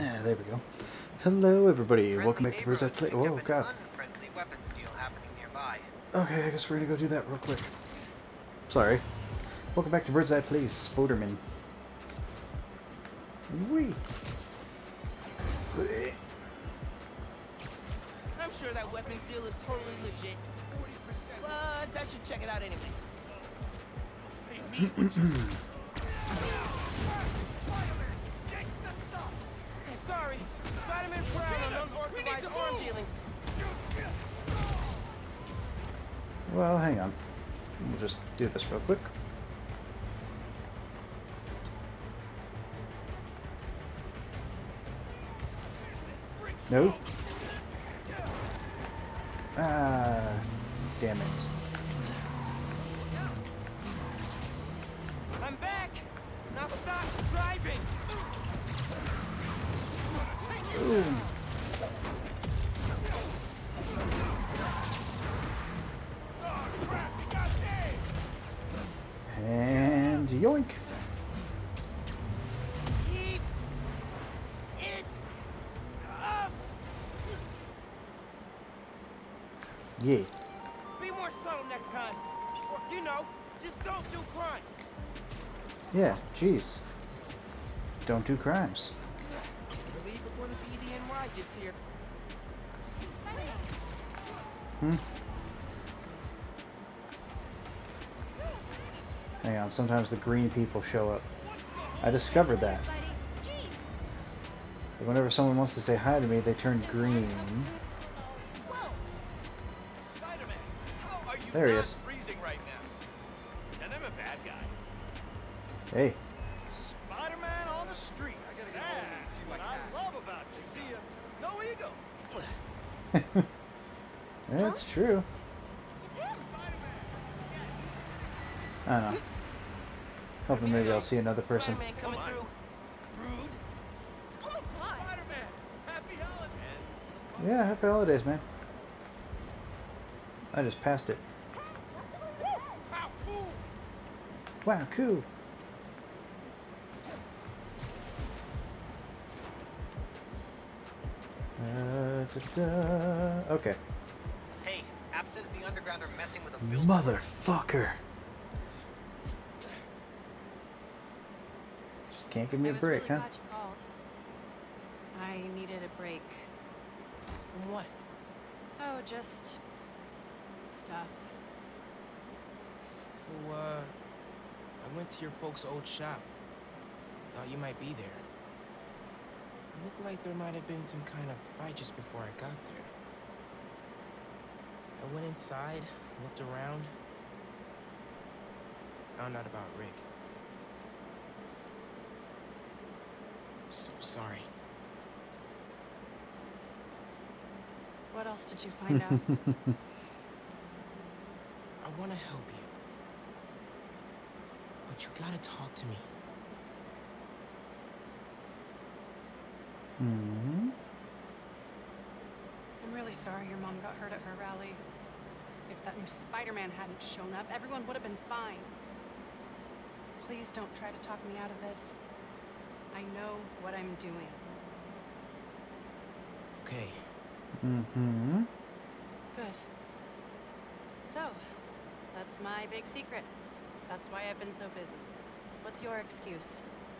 Ah, there we go. Hello, everybody. Welcome back to Bird's Eye Play. Oh, God. Okay, I guess we're gonna go do that real quick. Sorry. Welcome back to Bird's Eye Plays Spiderman. Wee. I'm sure that weapons deal is totally legit. But I should check it out anyway. Sorry, Spiderman frowned on unauthorized arm dealings. Well, hang on. We'll just do this real quick. No. Ah, damn it. I'm back. Now stop driving. Ooh. And yoink. Keep it up. Yeah. Be more subtle next time. Or, you know, just don't do crimes. Yeah, jeez. Don't do crimes. Leave before the BDNY gets here. Hang on, sometimes the green people show up. I discovered that. But whenever someone wants to say hi to me, they turn green. There he is. Right now. And I'm a bad guy. Hey. Spider-Man on the street. That's what I love about you. See ya. No ego. That's true. I don't know. Hoping maybe I'll see another person. Spider-Man coming through. Rude. Oh my God. Spider-Man. Happy holidays. Yeah, happy holidays, man. I just passed it. Wow, cool. Okay. Hey, App says the underground are messing with a building. Motherfucker. Just can't give me a break, huh? Glad you called. I needed a break. From what? Oh, just stuff. So, I went to your folks' old shop. Thought you might be there. It looked like there might have been some kind of fight just before I got there. I went inside, looked around. Found out about Rick. I'm so sorry. What else did you find out? I want to help you. But you gotta talk to me. Mm-hmm. I'm really sorry your mom got hurt at her rally. If that new Spider-Man hadn't shown up, everyone would have been fine. Please don't try to talk me out of this. I know what I'm doing. Okay. Mm-hmm. Good. So, that's my big secret. That's why I've been so busy. What's your excuse?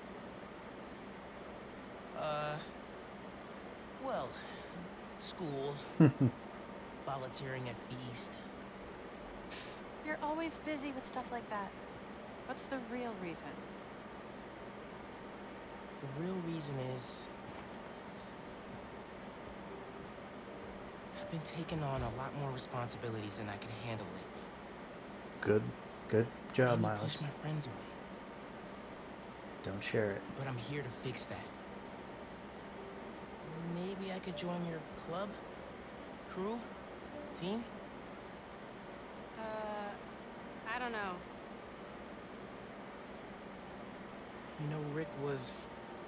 Well, school, volunteering at Feast. You're always busy with stuff like that. What's the real reason? The real reason is I've been taking on a lot more responsibilities than I can handle lately. Good job, Maybe Miles. push my friends away. Don't share it. But I'm here to fix that. Maybe I could join your club? Crew? Team? I don't know. You know, Rick was...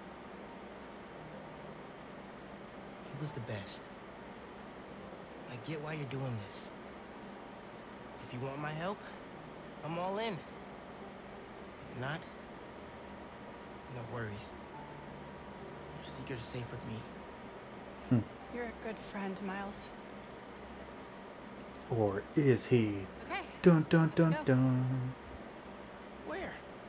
He was the best. I get why you're doing this. If you want my help, I'm all in. If not, no worries. Seeker's safe with me. You're a good friend, Miles. Or is he? Okay. Dun dun Let's dun go. dun. Where?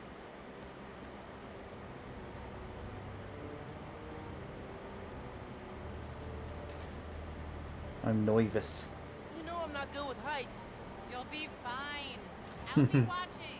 I'm nervous. You know I'm not good with heights. You'll be fine. I'll be watching.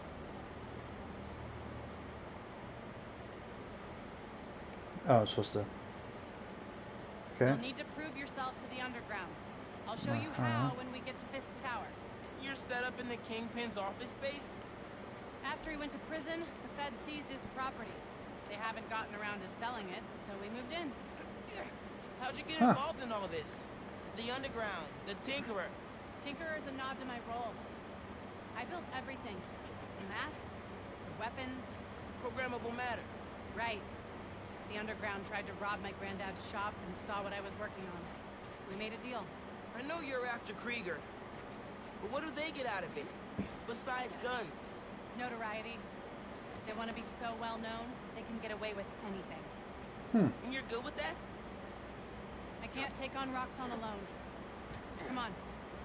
Oh, I'm supposed to. Okay. You'll need to prove yourself to the underground. I'll show you how when we get to Fisk Tower. You're set up in the Kingpin's office space? After he went to prison, the Fed seized his property. They haven't gotten around to selling it, so we moved in. How'd you get involved in all this? The underground, the Tinkerer. Tinkerer's a nod to my role. I built everything. The masks, the weapons. Programmable matter. Right. The underground tried to rob my granddad's shop and saw what I was working on. We made a deal. I know you're after Krieger. But what do they get out of it? Besides guns? Notoriety. They want to be so well known, they can get away with anything. And you're good with that? I can't take on Roxxon alone. Come on.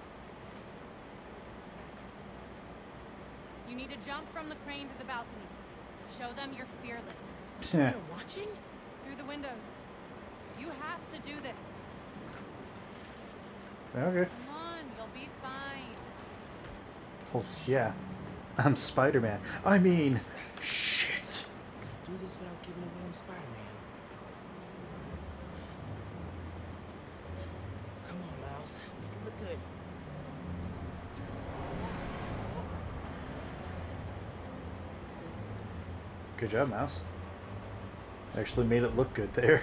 You need to jump from the crane to the balcony. Show them you're fearless. Yeah. They're watching? Through the windows. You have to do this. Okay. Come on, you'll be fine. Oh yeah. I'm Spider-Man. I mean, shit. Do this without giving away I'm Spider-Man. Come on, Miles. Make it look good. Good job, Mouse. Actually made it look good there.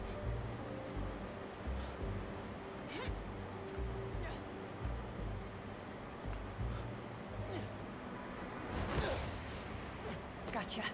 Gotcha.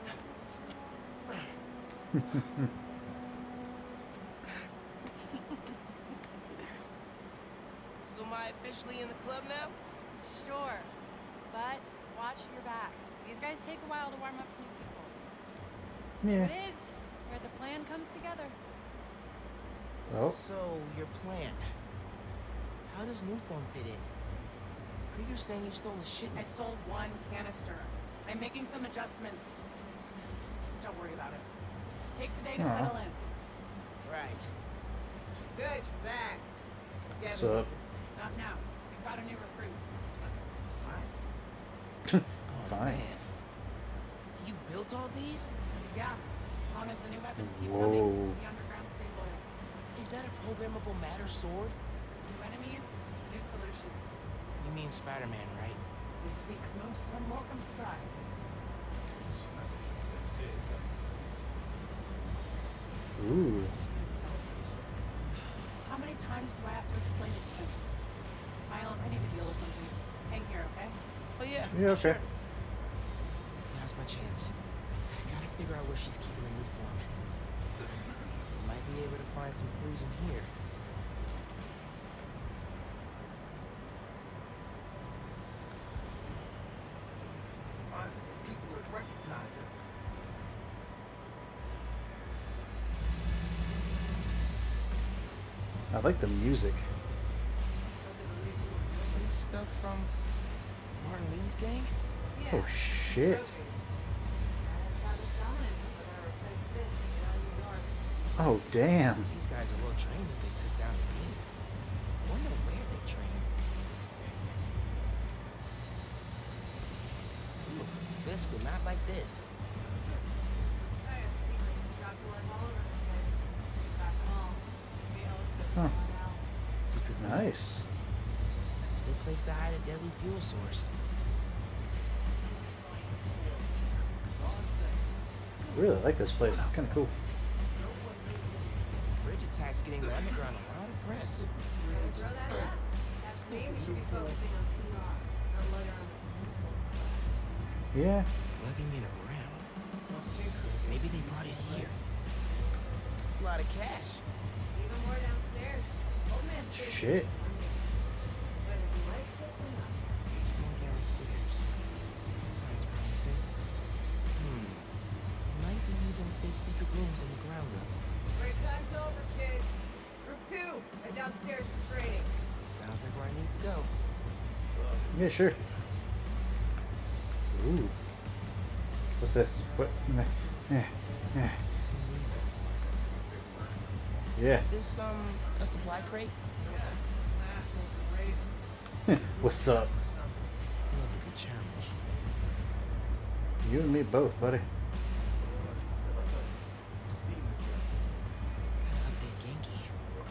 So am I officially in the club now? Sure. But watch your back. These guys take a while to warm up to new people. Yeah. It is where the plan comes together. Oh. So, your plan. How does Newform fit in? Krieger's saying you stole a I shipment. stole one canister. I'm making some adjustments. Don't worry about it. Take today to settle in. Right. Good, you're back. What's up? Not now. We've got a new recruit. Fine. Man. You built all these? Yeah. As long as the new weapons keep Whoa. coming, the underground stay loyal. Is that a programmable matter sword? New enemies, new solutions. You mean Spider-Man, right? This week's most unwelcome surprise. Ooh. How many times do I have to explain it to you? Miles, I need to deal with something. Hang here, okay? Oh yeah. Yeah, okay. Sure. Now's my chance. Gotta figure out where she's keeping the new form. Might be able to find some clues in here. People would recognize us. I like the music. This stuff from Martin Lee's gang? Oh shit. Oh damn. These guys are well trained if they took down the demons. Wonder where they trained. Ooh, this but not like this. Huh. Secret room. Nice. Good place to hide a deadly fuel source. I really like this place. It's kind of cool. Bridge attack's getting the underground a lot of press. Throw that up. That's me. We should be focusing on PR, not lugging on this uniform. Yeah. Lugging it around. Maybe they brought it here. It's a lot of cash. Even more downstairs. Old man's busy. Shit. Whether he likes it or not. More downstairs. Sounds promising. Might be using there's secret rooms on the ground level. Break time's over, kids. Group 2, head downstairs for training. Sounds like where I need to go. Yeah, sure. Ooh. What's this? What? Seen these before. Yeah. This, a supply crate? What's up? Love a good challenge. You and me both, buddy. Gotta update Genki.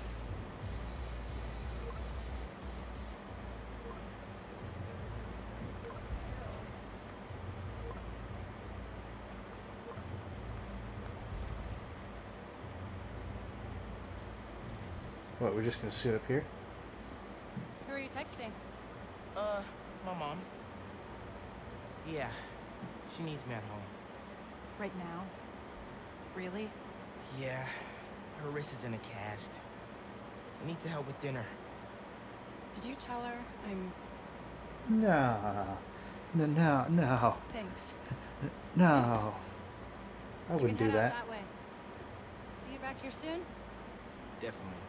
What, we're just gonna sit up here? Who are you texting? My mom. Yeah, she needs me at home. Right now? Really? Yeah, her wrist is in a cast. I need to help with dinner. Did you tell her I'm... No. No. Thanks. No. I You wouldn't can do head out that. that way. See you back here soon? Definitely.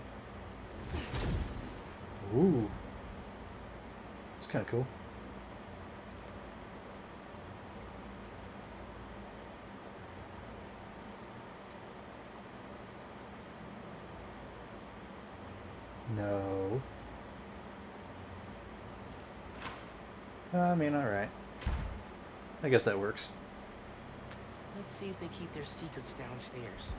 Ooh. It's kind of cool. No. I mean, alright. I guess that works. Let's see if they keep their secrets downstairs.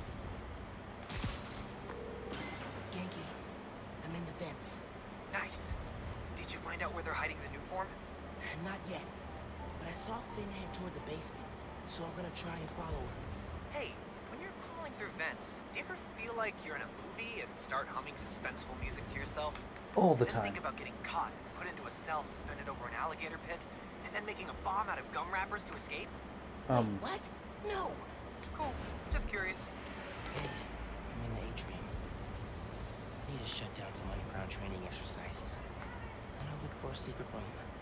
Genki, I'm in the vents. Nice. Did you find out where they're hiding the new form? Not yet, but I saw Finn head toward the basement, so I'm gonna try and follow her. Hey, when you're crawling through vents, do you ever feel like you're in a movie and start humming suspenseful music to yourself? All the Then time. think about getting caught and put into a cell suspended over an alligator pit, and then making a bomb out of gum wrappers to escape? What? No. Cool. Just curious. Okay, I'm in the atrium. Need to shut down some underground training exercises. Then I'll look for a secret room.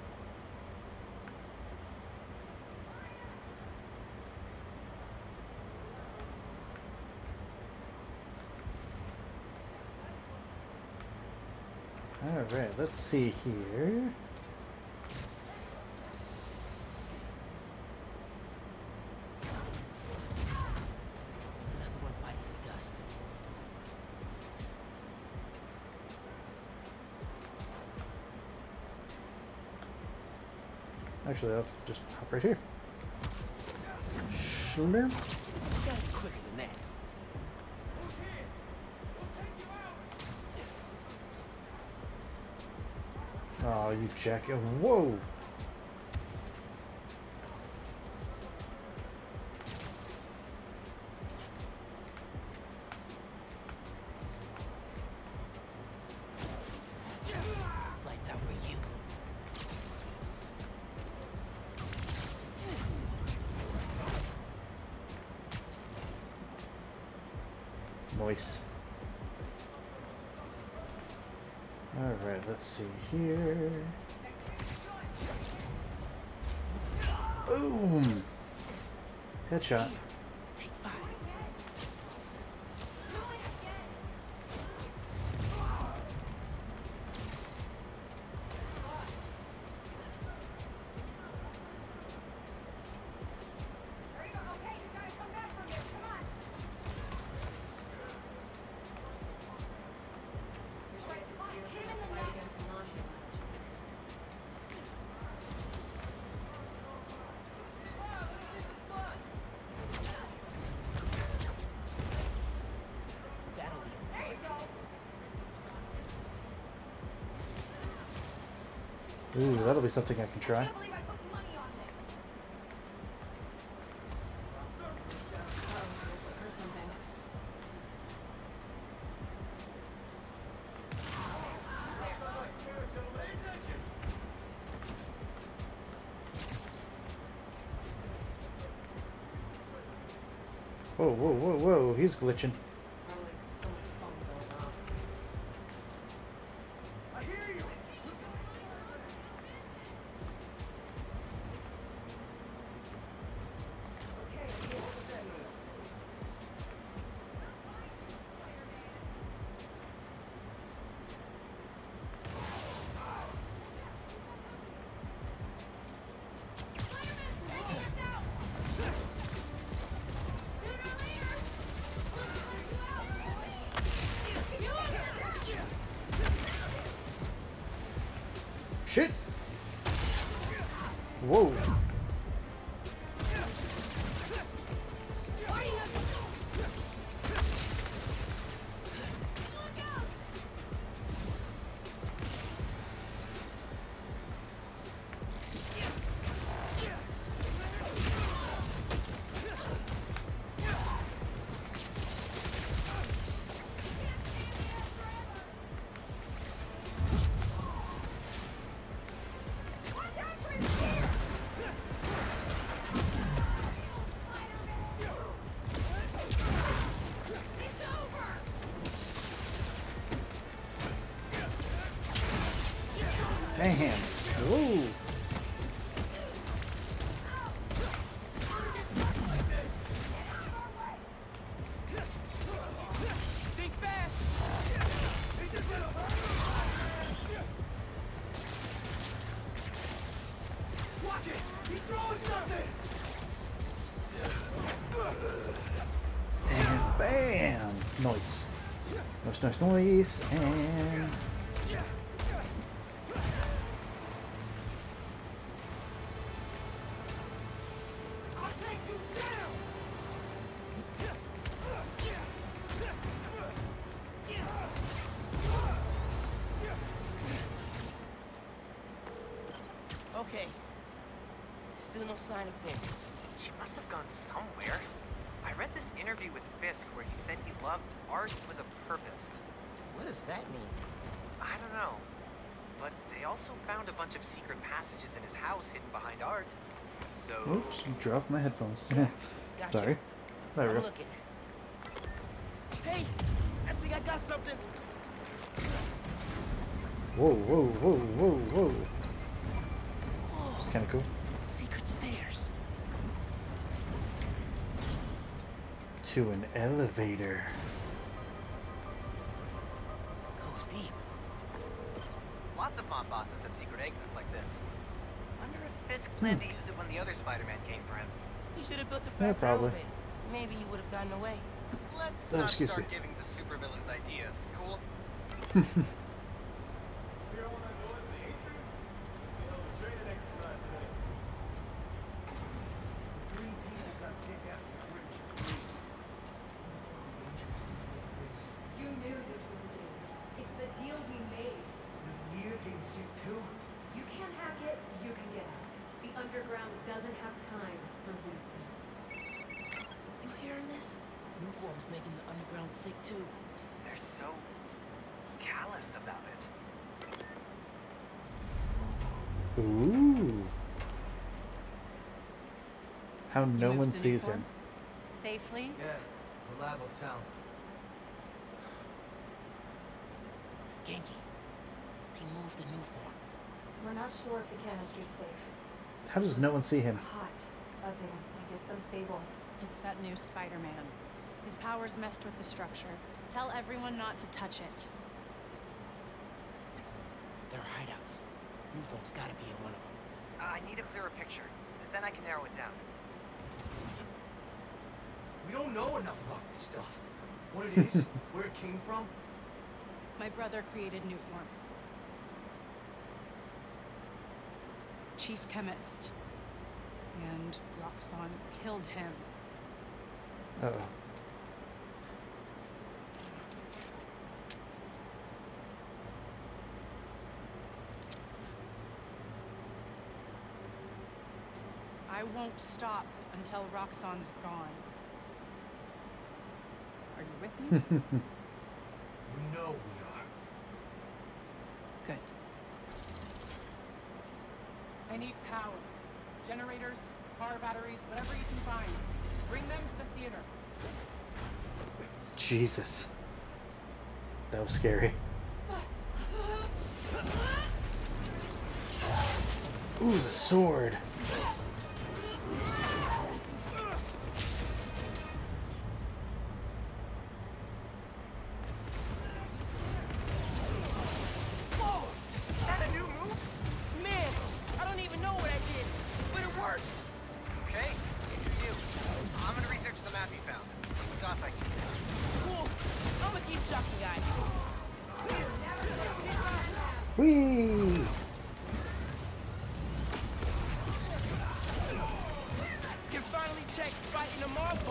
Alright, let's see here. Another one bites the dust. Actually, I'll just hop right here. Slurp. Gotta be quicker than that. Oh, you jack. Whoa! Lights out for you. Nice. Alright, let's see here. Boom! Headshot. Take 5. Okay, you gotta come back from this. Come on. Hit him in the neck. That'll be. There you go. Ooh, that'll be something I can try. I can't believe I put money on this. Or something. Whoa, whoa, whoa, whoa, he's glitching. Probably someone's phone going off. I hear you. shit! Whoa! Damn! Whoa! Think fast! Watch it! He's throwing something! And bam! Nice. Nice, nice, nice. And I'll take you down! Okay. Still no sign of Finn. She must have gone somewhere. I read this interview with Fisk where he said he loved art with a purpose. What does that mean? I don't know. But they also found a bunch of secret passages in his house hidden behind art. So... oops, dropped my headphones. Gotcha. Sorry. There we I'm go. looking. Hey! I think I got something! Whoa, whoa, whoa, whoa, whoa. It's kind of cool. Secret stairs. To an elevator. Goes deep. Lots of mob bosses have secret exits like this. Wonder if Fisk planned to use it when the other Spider-Man came for him. He should have built a Yeah, faster probably. elevator. Maybe he would have gotten away. Let's Oh, not excuse start me. giving the supervillains ideas, cool? You knew this was dangerous. It's the deal we made. You can't hack it, you can get out. The underground doesn't have time for weakness. You hearing this? New form's making the underground sick too. They're so callous about it. Ooh. How no moved one the sees uniform? him. Safely? Yeah, the lab uptown. Genki. He moved the new form. We're not sure if the chemistry's safe. How does no one see him? Hot, buzzing, like it's unstable. It's that new Spider-Man. His powers messed with the structure. Tell everyone not to touch it. They're hideouts. New form's gotta be in one of them. I need a clearer picture. Then I can narrow it down. We don't know enough about this stuff. What it is, where it came from. My brother created new form. Chief chemist. And Roxxon killed him. Uh-oh. I won't stop until Roxxon's gone. Are you with me? You know we are. Good. I need power. Generators, car batteries, whatever you can find. Bring them to the theater. Jesus. That was scary. Ooh, the sword. Is that a new move? Man, I don't even know what I did, but it worked. Okay, you do you. I'm gonna research the map you found. See what dots I can get. Cool. I'm gonna keep shocking guys. Whee!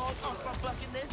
balls off my bucket list.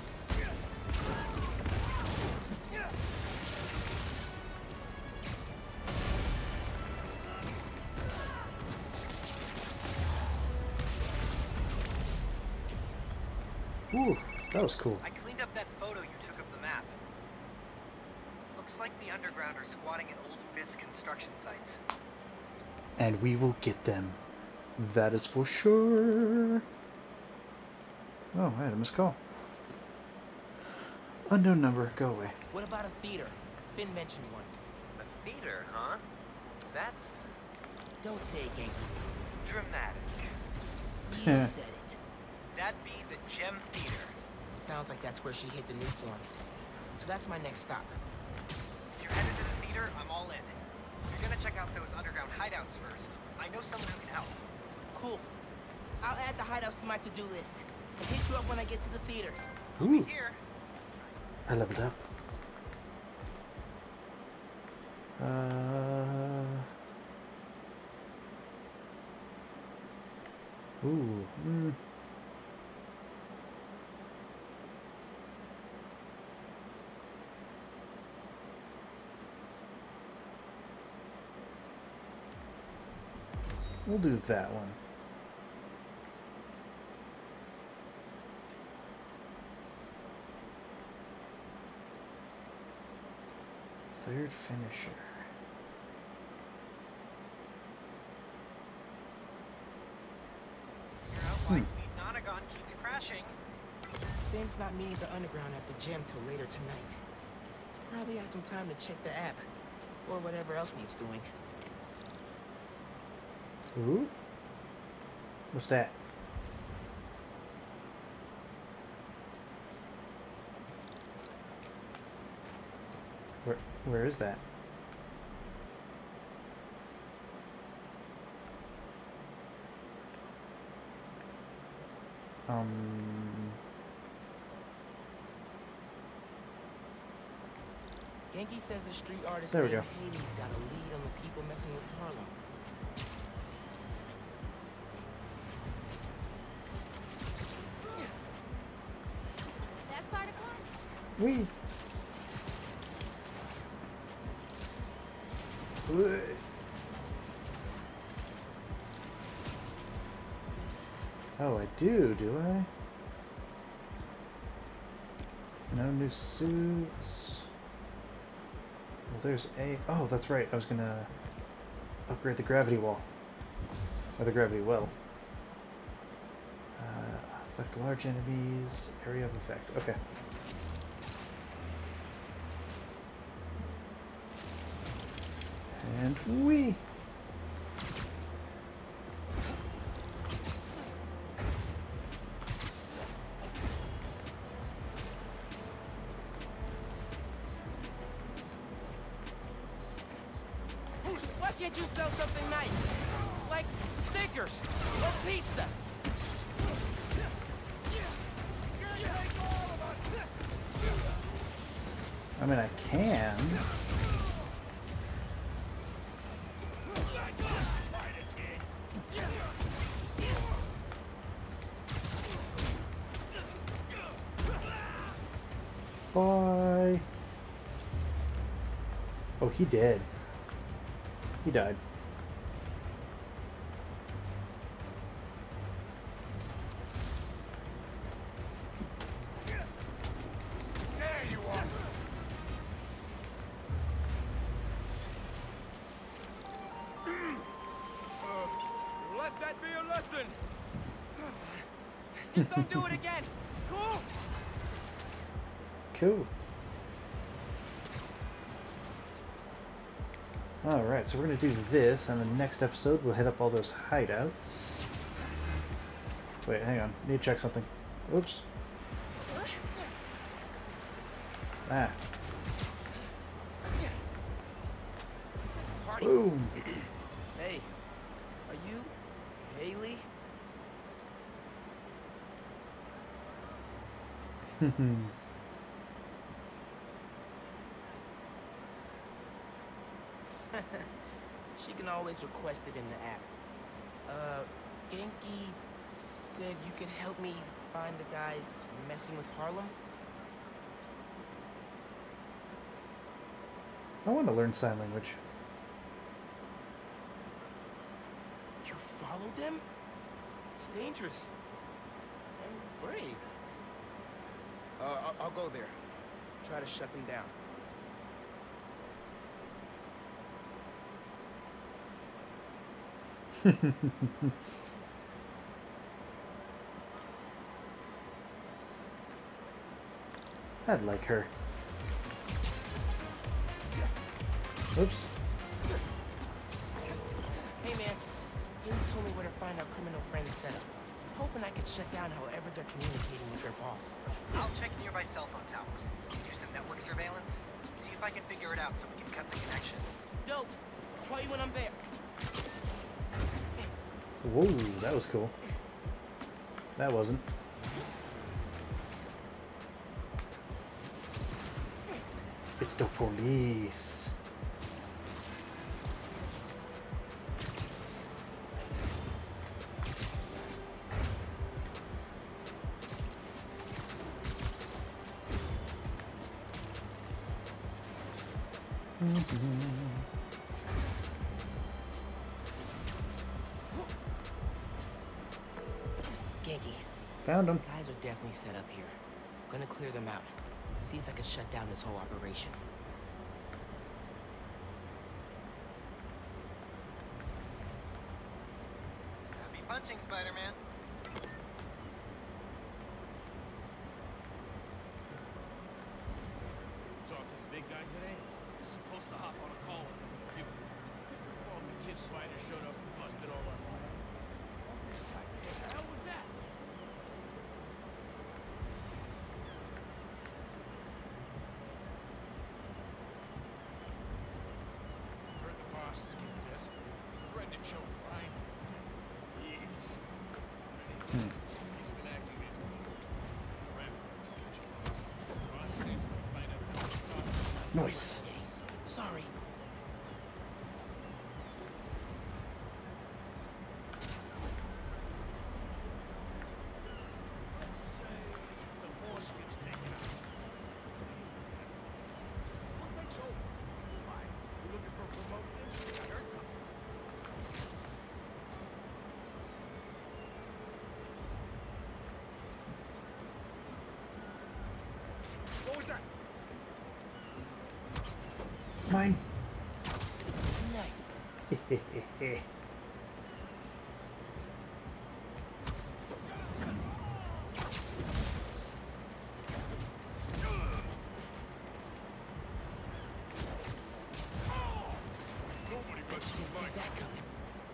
Ooh, that was cool. I cleaned up that photo you took of the map. Looks like the underground are squatting at old Fisk construction sites. And we will get them. That is for sure. Oh, I had a missed call. Unknown number, go away. What about a theater? Finn mentioned one. A theater, huh? That's Don't say it, Genki. dramatic. You said it. That'd be the Gem Theater. Sounds like that's where she hid the new form. So that's my next stop. If you're headed to the theater, I'm all in. You're gonna check out those underground hideouts first. I know someone who can help. Cool. I'll add the hideouts to my to-do list. And hit you up when I get to the theater. Ooh, Here. I leveled up. Ooh, We'll do that one. Third finisher. Your outlaw speed Nonagon keeps crashing. Finn's not meeting the underground at the gym till later tonight. Probably has some time to check the app. Or whatever else needs doing. Ooh. What's that? Where is that? Genki says the street artist There we named go. HAILEY's got a lead on the people messing with Harlem. That part of course. Wee. Oh, I do I? No new suits. Well, there's a... Oh, that's right. I was gonna upgrade the gravity wall. Or the gravity well. Affect large enemies. Area of effect. Okay. And wee! Why can't you sell something nice? Like Snickers or pizza? I mean, I can. Bye. Oh, he did. He died. There you are. Let that be a lesson. Just don't do it again. Cool? Cool. Alright, so we're going to do this, and the next episode we'll hit up all those hideouts. Wait, hang on. Need to check something. Oops. Ah. Boom. Hey, are you HAILEY? She can always request it in the app. Genki said you could help me find the guys messing with Harlem? I want to learn sign language. You followed them? It's dangerous. And brave. I'll go there. Try to shut them down. I'd like her. Oops. Hey man, Haley told me where to find our criminal friend's setup. Hoping I could shut down however they're communicating with their boss. I'll check nearby cell phone towers. Do some network surveillance. See if I can figure it out so we can cut the connection. Dope. Call you when I'm there. Whoa, that was cool. That wasn't. It's the police. Genki. Found him. Guys are definitely set up here. Gonna clear them out. See if I can shut down this whole operation. Happy punching, Spider-Man. Talk to the big guy today? He's supposed to hop on a call with him in a few. Well, the kid Spider showed up and busted all up. What the hell was that? Heard the boss is getting desperate. Threatened to choke Brian. He's been acting as a Nice. Sorry. the boss gets taken out. What takes over? Why? You looking for a promotion? I heard something. What was that? Mine. Nice. Nobody runs to See mine. that coming.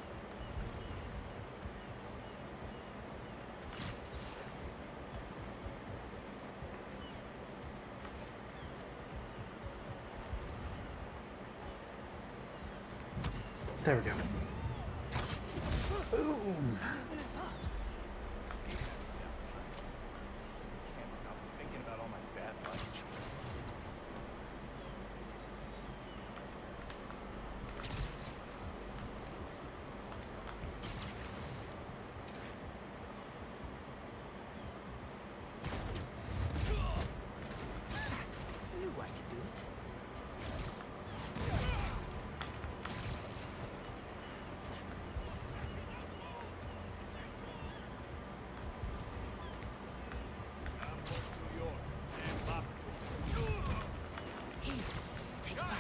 There we go. Boom. Can't stop thinking about all my bad life choices. I knew I could do it. I'm going to New York. And Bob. Hey, take 5.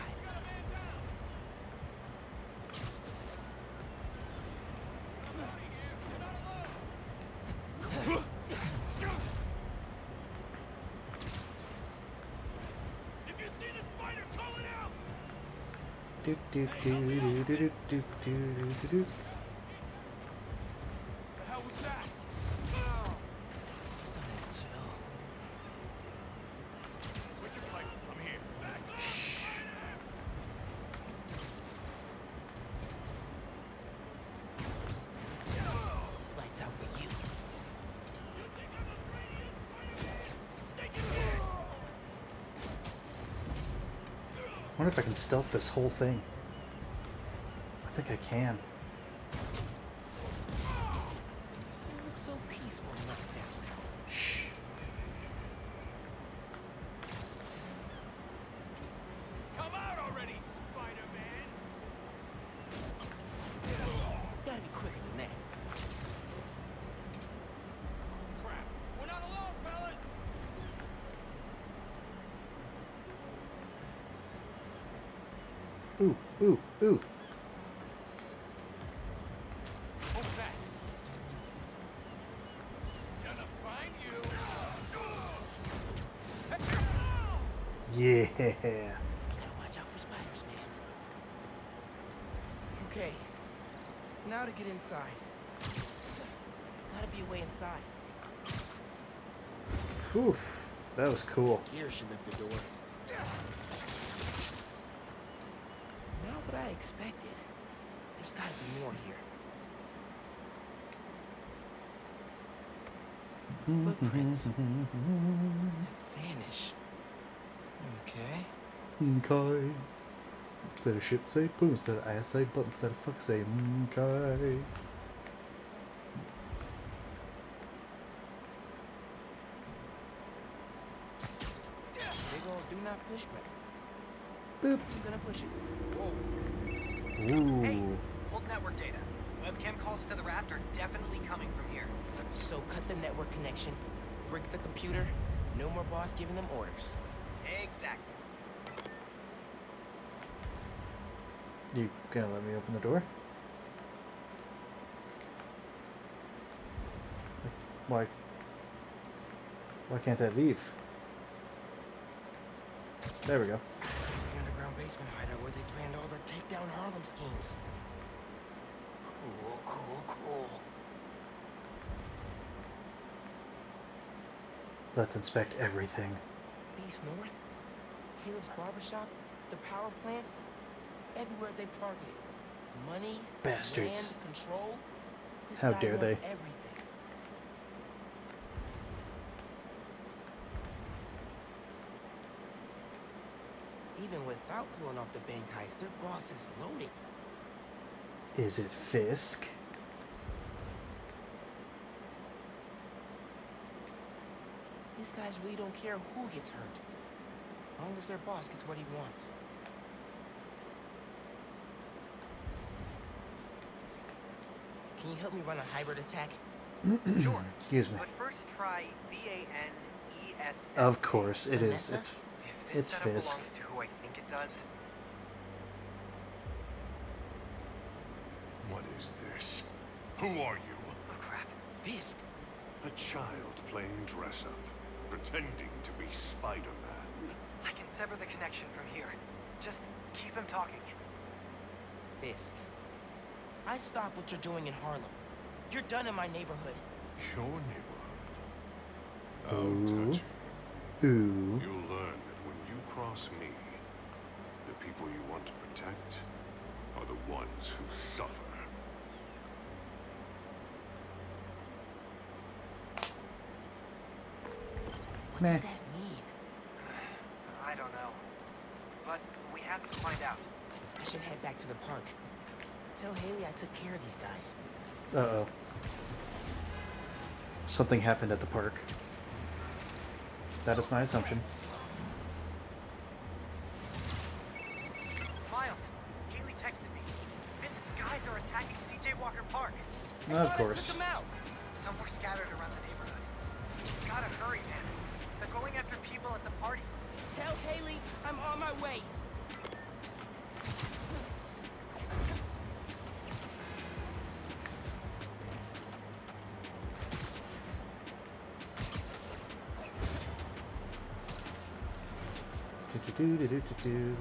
If you see the spider, call it out! Do do do do do do do do do. The hell was that? Something stole. What's your pipe? I'm here. Back up! Lights out for you. I wonder if I can stealth this whole thing. I think I can. You look so peaceful. Ooh, ooh, ooh. What was that? Gonna find you. Yeah. Gotta watch out for spiders, man. Okay. Now to get inside. Gotta be a way inside. Whew. That was cool. Gear should lift the door. Not what I expected. There's gotta be more here. Footprints. Vanish. Okay. Okay. Instead of shit say boom, instead of ass say but instead of fuck say okay. Big old do not push button. Boop. I'm gonna push it. Ooh. Hey, hold network data. Webcam calls to the raft are definitely coming from here. So cut the network connection, brick the computer, no more boss giving them orders. Exactly. You gonna let me open the door? Why? Why can't I leave? There we go. The underground basement hideout where they planned all their takedown Harlem schemes. Cool, cool, cool. Let's inspect everything. Beast North, Caleb's barbershop, the power plants, everywhere they targeted. Money, Bastards. land, control. This How guy dare wants they. everything. Even without pulling off the bank heist, their boss is loaded. Is it Fisk? These guys really don't care who gets hurt, as long as their boss gets what he wants. Can you help me run a hybrid attack? Sure. Excuse me. But first try VANES. Of course, it is. Vanessa? If this It's setup Fisk. belongs to who I think it does, What is this? Who are you? oh crap. Fisk. A child playing dress-up, pretending to be Spider-Man. I can sever the connection from here. Just keep him talking. Fisk. I stop what you're doing in Harlem. You're done in my neighborhood. Your neighborhood. How Ooh. touching. Ooh. You'll learn that when you cross me, the people you want to protect are the ones who suffer. What Meh. did that mean? I don't know. But we have to find out. I should head back to the park. Tell Hailey I took care of these guys. Uh-oh. Something happened at the park. That is my assumption. Miles, Hailey texted me. Fisk's guys are attacking CJ Walker Park. Of course. Took them out. Some were scattered around the neighborhood. You gotta hurry, man. They're going after people at the party. Tell Hailey I'm on my way. Do-do-do-do-do-do.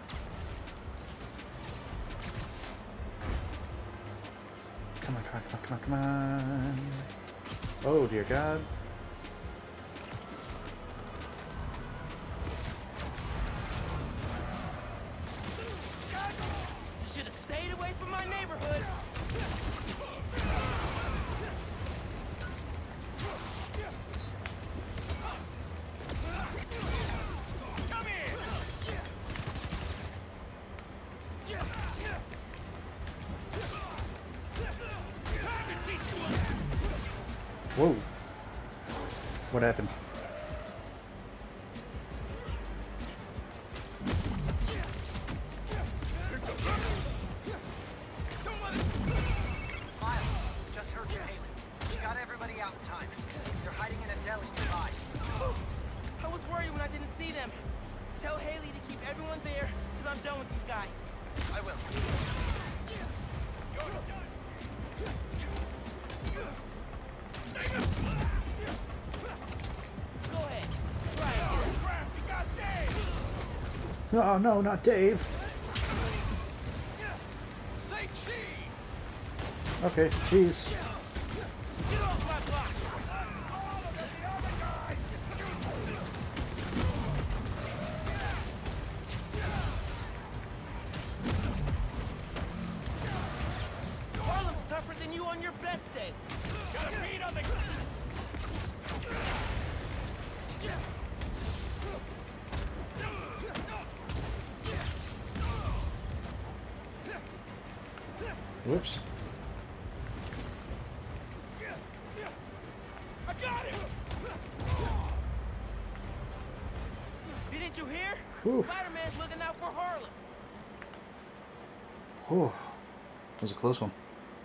Come on, come on, come on, come on, come on. Oh, dear God. You should have stayed away from my neighborhood. Come here! Whoa. What happened? Miles, just heard from Hailey. She got everybody out in time. They're hiding in a deli nearby. I was worried when I didn't see them. Tell Hailey to keep everyone there till I'm done with these guys. Oh no, not Dave. Say cheese! Okay, cheese. Get off my block! Harlem's tougher than you on your best day. Got a beat on the... Whoops. I got him! Didn't you hear? Whew. Spider-Man's looking out for Harlem. Whew. That was a close one.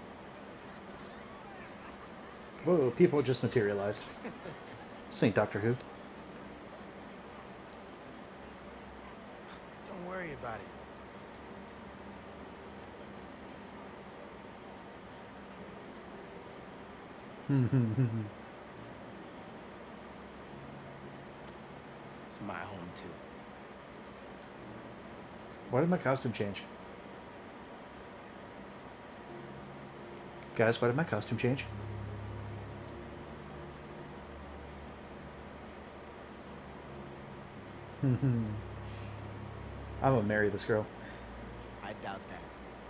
Whoa, people just materialized. This ain't Doctor Who. Don't worry about it. It's my home too. Why did my costume change? Guys, why did my costume change? I'm gonna marry this girl. I doubt that.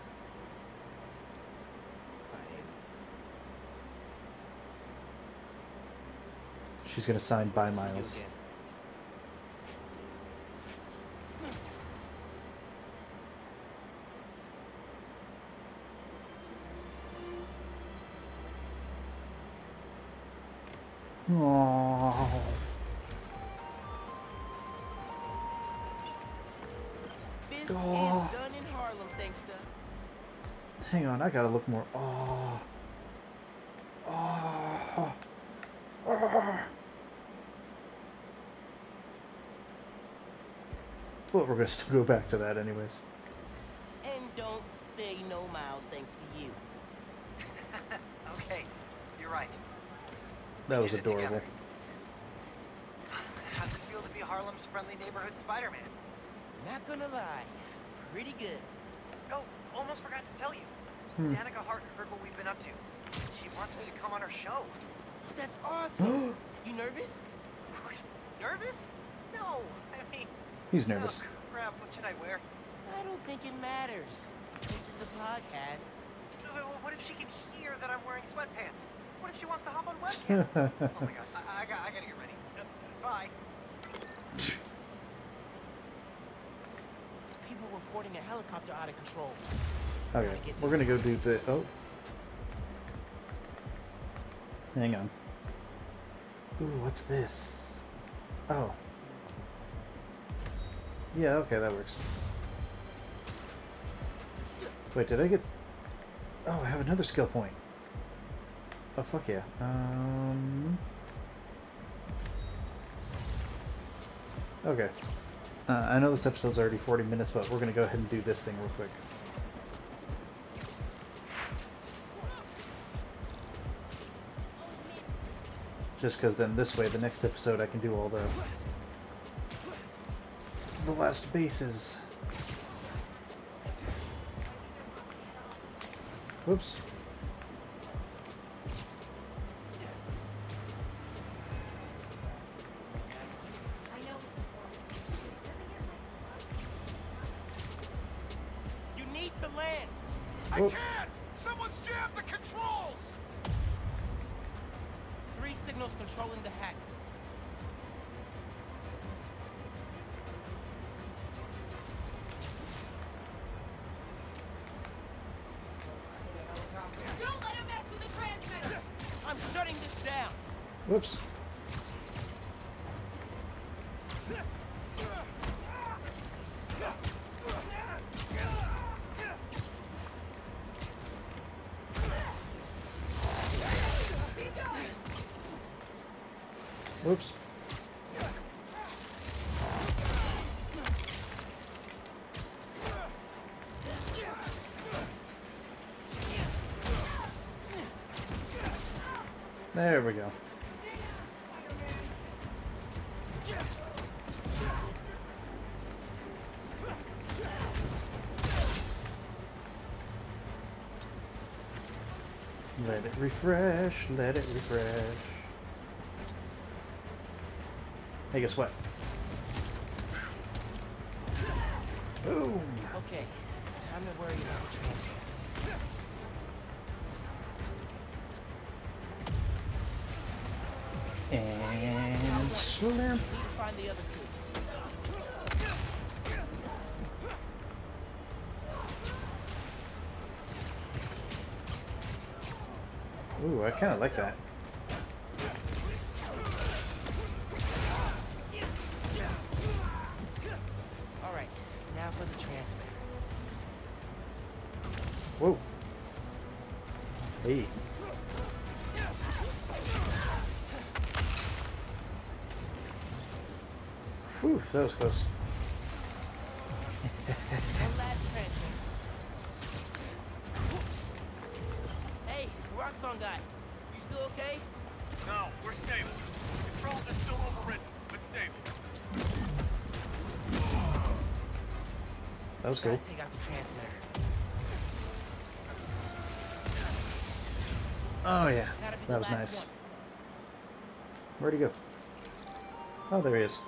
She's gonna sign by See you Miles. again. Aww. This Oh. is done in Harlem, thanks to... Hang on, I gotta look more. Oh. Oh. Oh. But we're gonna still go back to that anyways. And don't say no, Miles, thanks to you. Okay, you're right. That We was did it adorable. together. How's it feel to be Harlem's friendly neighborhood Spider-Man? Not gonna lie, pretty good. Oh, almost forgot to tell you. Danica Hart heard what we've been up to. She wants me to come on her show. That's awesome. You nervous? Nervous? No, I mean... He's nervous. Oh, crap, what should I wear? I don't think it matters. This is a podcast. What if she can hear that I'm wearing sweatpants? What if she wants to hop on webcam? Oh my god, I gotta get ready. Bye. People reporting a helicopter out of control. Okay, we're gonna go do the. Oh. Hang on. Ooh, what's this? Oh. Yeah, okay, that works. Wait, did I get... Oh, I have another skill point. Oh, fuck yeah. Okay. I know this episode's already 40 minutes, but we're gonna go ahead and do this thing real quick. Just because then this way, the next episode, I can do all the last bases. Whoops. You need to land. I Oh. can't! Someone's jammed the controls! 3 signals controlling the hack. Don't let him mess with the transmitter! I'm shutting this down. Whoops. Whoops. There we go. Let it refresh, let it refresh. Hey, guess what? Boom! Okay, time to worry about the transfer. And slam. Need to find the other two. Ooh, I kind of like that. All right, now for the transfer. Whoa. Hey. Whew, that was close. One last transfer. Hey, Roxxon guy, you still okay? No, we're stable. Controls are still overridden, but stable. That was Gotta cool. take out the transmitter. Oh yeah, Gotta be that the was last nice. one. Where'd he go? Oh, there he is.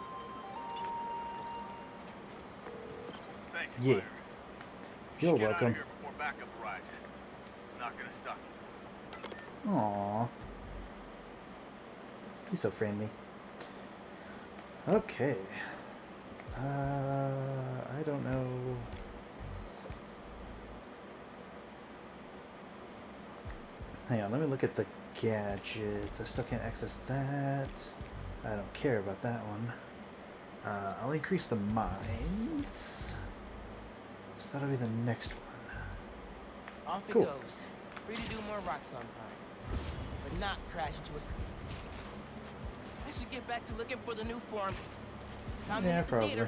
Thanks, Yeah. Spider. We You're should get out welcome. of here before backup arrives. I'm not gonna stop you. Aww. He's so friendly. Okay. I don't know. Hang on, let me look at the gadgets. I still can't access that. I don't care about that one. I'll increase the mines. So that'll be the next one. Off it Cool. goes. Free to do more Roxxon crimes, but not crash into a. I should get back to looking for the new form. Time to Yeah, hit the probably. theater.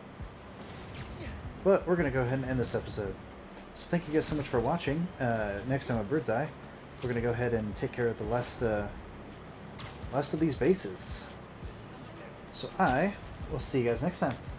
But we're going to go ahead and end this episode. So thank you guys so much for watching. Next time on Bird's Eye, we're going to go ahead and take care of the last of these bases. So I will see you guys next time.